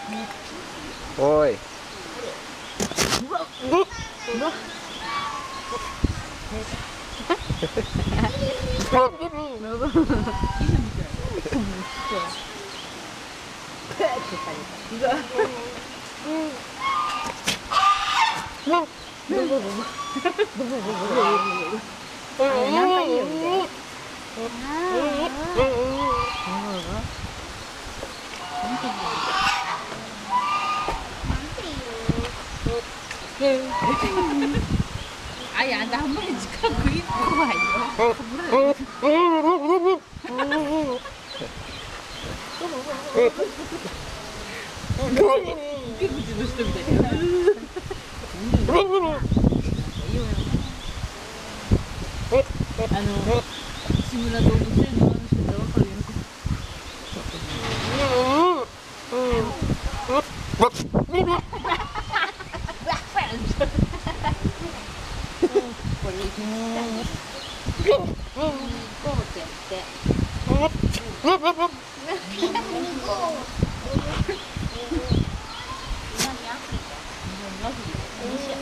おい。 아니, 나 한 번에 지금 그게 그거 아니야? 이게 무슨 노시점이다. 志村動物園の話で分かるよ。これこうってやって。南アフリカ。